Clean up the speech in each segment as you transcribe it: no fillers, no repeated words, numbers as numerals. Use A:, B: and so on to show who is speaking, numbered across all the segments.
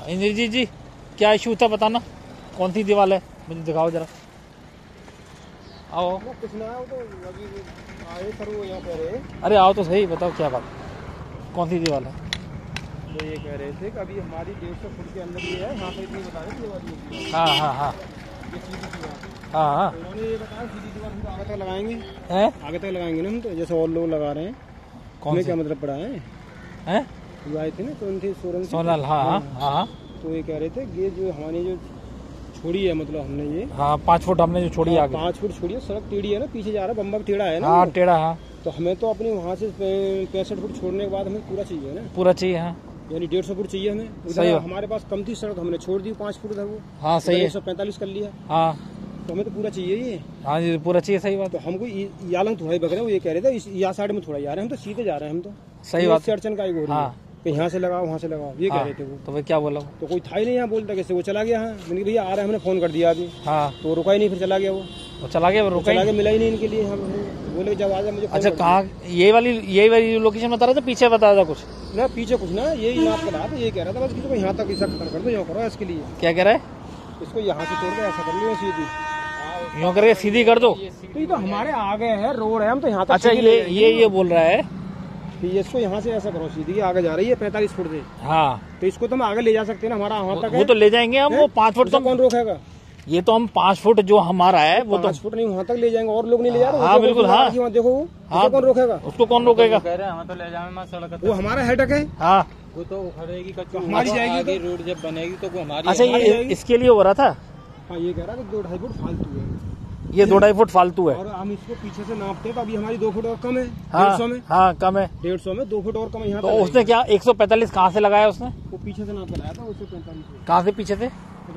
A: इंद्रजीत जी क्या इशू था बताना, कौन सी दीवार है मुझे दिखाओ जरा। आओ
B: कुछ ना हो तो अभी आए सर वो यहाँ कह रहे।
A: अरे आओ तो सही, बताओ क्या बात, कौन सी दीवार है।
B: वो ये कह रहे थे कि अभी हमारी 150 फुट के अंदर ये है, यहाँ पे इतनी बता रहे थे।
A: हाँ हाँ हाँ
B: ये सीधी दीवार।
A: हाँ हाँ
B: उन्होंने ये बताया सीधी दीवार हम तो आगे तक लगाएंगे।
A: हैं?
B: आगे तक लगाएंगे ना हम तो, जैसे और लोग लगा रहे हैं।
A: कौन
B: क्या मतलब पड़ा है
A: हैं?
B: वो आए थे ना कौन थे
A: सोनल। हाँ हाँ हाँ
B: तो ये कह रहे थे ये जो हमारी जो छोड़ी है, मतलब हमने ये
A: हाँ 5 फुट हमने जो छोड़ी आगे।
B: 5 फुट छोड़ी है, सड़क टेढ़ी है ना, पीछे जा रहा है, बम्बा टेढ़ा है ना।
A: हाँ टेढ़ा। हाँ
B: तो हमें तो अपनी वहाँ से 65 फुट छोड़ने के बाद हमें पूरा चाहिए ना,
A: पूरा चाहिए। हाँ
B: यानी 150 फुट चाहिए हमें।
A: सही है।
B: हमारे पास कम थी सड़क, हमने छोड़ दी 5 फुट था वो।
A: हाँ सही है।
B: 145 कर लिया।
A: हाँ
B: तो हमें तो पूरा चाहिए ये।
A: हाँ जी पूरा चाहिए, सही बात।
B: तो हमको यालंग थोड़ा ही बग रहे हैं, वो ये कह रहे थे या साइड में थोड़ा जा रहे हैं, हम तो सीधे जा रहे हैं हम तो।
A: सही बात।
B: अड़चन का ही हो रही है कि यहाँ से लगाओ वहाँ से लगाओ, ये कह रहे थे वो।
A: तो भाई क्या बोला?
B: तो कोई था ही नहीं यहाँ बोलता, कैसे वो चला गया। हाँ मैंने भैया आ रहा है, हमने फोन कर दिया अभी।
A: हाँ
B: तो रुका ही नहीं, फिर चला गया
A: वो चला गया, रुका
B: चला गया, मिला ही नहीं इनके लिए। हम बोले जब आ जाए मुझे।
A: अच्छा कहाँ, यही वाली लोकेशन बता रहा था, पीछे बता रहा था कुछ
B: ना, पीछे कुछ ना, यही नाप कर रहा था, ये कह रहा था बस किसी को यहाँ तक ऐसा खत्म कर दो, यहाँ करो इसके लिए।
A: क्या कह रहा है?
B: इसको यहाँ से तोड़ के ऐसा कर लो सीधी,
A: यूँ करके सीधी कर दो।
B: तो ये तो हमारे आगे है, रोड है, हम तो यहाँ तक।
A: अच्छा ये बोल रहा है
B: कि इसको यहाँ से ऐसा करो सीधी, आगे जा रही है 45 फुट से।
A: हाँ
B: तो इसको तो हम आगे ले जा सकते हैं ना, हमारा वहाँ तक
A: वो तो ले जाएंगे हम, वो 5 फुट तो
B: कौन रोकेगा।
A: ये तो हम 5 फुट जो हमारा है वो तो
B: 5 फुट नहीं, वहाँ तक ले जाएंगे, और लोग नहीं ले जा रहे।
A: हाँ बिल्कुल। हाँ
B: देखो हाँ, कौन रोकेगा,
A: उसको कौन रोकेगा?
B: कह रहे हैं हम तो ले जाएंगे सड़क, वो हमारा हेडक है।
A: हाँ
B: वो तो उखड़ेगी, हमारी जाएगी रोड जब बनेगी तो वो हमारी।
A: अच्छा ये इसके लिए हो रहा था।
B: हाँ ये कह रहा है 2-2.5 फुट फालतू है,
A: ये 2-2.5 फुट फालतू है।
B: और हम इसको पीछे से नापते हैं तो अभी हमारी 2 फुट और कम है।
A: हाँ
B: 150 में।
A: हाँ कम है,
B: 150 में 2 फुट और कम है यहाँ।
A: तो उसने क्या 145 कहाँ से लगाया उसने?
B: वो पीछे से नाप कर आया था, 145
A: कहाँ से पीछे से?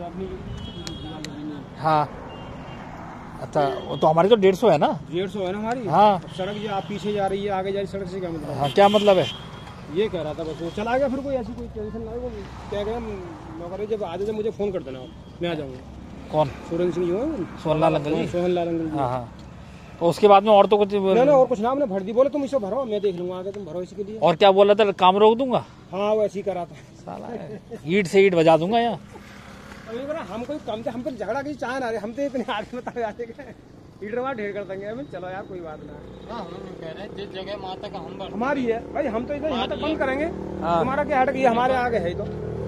A: हाँ अच्छा तो हमारी तो 150 है ना।
B: 150 है ना हमारी।
A: हाँ
B: सड़क ये आप पीछे जा रही है, आगे जा रही सड़क से क्या मतलब?
A: हाँ क्या मतलब है?
B: ये कह रहा था बस, वो चला गया। फिर कोई ऐसी कोई टेंशन ना हो, क्या गया नौकर जब आ जाए मुझे फोन कर देना, मैं आ जाऊँगा।
A: कौन?
B: सोरेन सिंह जो है,
A: सोहनलाल अंकल जी।
B: सोहनलाल अंकल जी।
A: हाँ हाँ तो उसके बाद में और तो कुछ
B: ना और कुछ नाम ने भर दी, बोले तुम इसे भरो, मैं देख लूंगा आगे, तुम भरो इसके लिए।
A: और क्या बोल रहा था, काम रोक दूंगा?
B: हाँ वो ऐसे ही करा था
A: साला ईट से ईट बजा दूंगा यहाँ।
B: हम कोई कम थे, हम पर झगड़ा की चाह ना रहे, हम तो इतने आदमी बता जाते ईटरवा ढेर कर देंगे हमें। चलो यार कोई बात ना। हाँ हम कह रहे हैं जिस जगह माता का हम हमारी है भाई, हम तो इधर यहाँ तक बंद करेंगे। तुम्हारा क्या हटक, ये हमारे आगे है।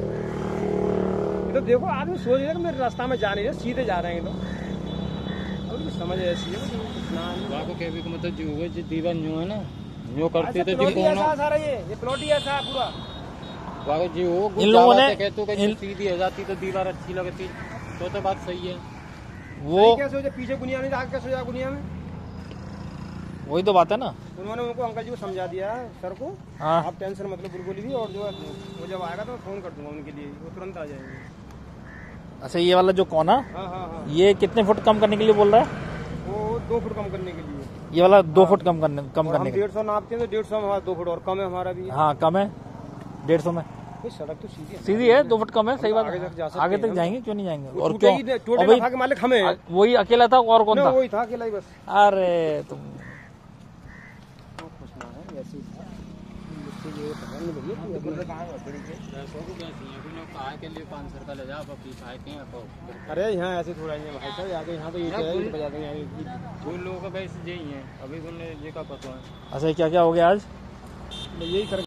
B: तो देखो आदमी सोच रहे मेरे रास्ता में जा नहीं रहे, सीधे जा रहे हैं। तो अभी समझ ऐसी है मतलब जो दीवान जो है ना जो करते थे, ये प्लॉट ही ऐसा पूरा जी वो
A: इन लोगों ने
B: सीधी हो जाती तो दीवार अच्छी लगती, तो बात सही है।
A: वो
B: कैसे हो जाए पीछे गुनिया नहीं, आगे कैसे हो जाए गुनिया में,
A: वही तो बात है ना।
B: उन्होंने उनको अंकल जी को समझा दिया सर को।
A: हाँ
B: आप टेंशन मतलब बिल्कुल भी, और जो है वो जब आएगा तो मैं फोन कर दूंगा उनके लिए, वो तुरंत आ जाएंगे।
A: अच्छा ये वाला जो कोना,
B: हाँ
A: ये कितने फुट कम करने के लिए बोल रहा है?
B: वो 2 फुट कम करने के लिए।
A: ये वाला 2 फुट कम करने के लिए
B: 150 नापते हैं तो 150 में हमारा 2 फुट और कम है हमारा भी।
A: हाँ कम है 150 में।
B: सड़क तो
A: सीधी है, 2 फुट कम है, सही बात है। आगे तक जाएंगे, क्यों नहीं जाएंगे? और क्यों
B: मालिक हमें
A: वही अकेला था, और कौन था?
B: वही था अकेला ही बस।
A: अरे तुम
B: अरे यहाँ ऐसे थोड़ा ही है भाई साहब, आगे यहाँ तो ये बजा देंगे लोगों का वैसे यही है। अभी तुमने ये का पता है।
A: अच्छा क्या क्या हो गया आज?
B: यही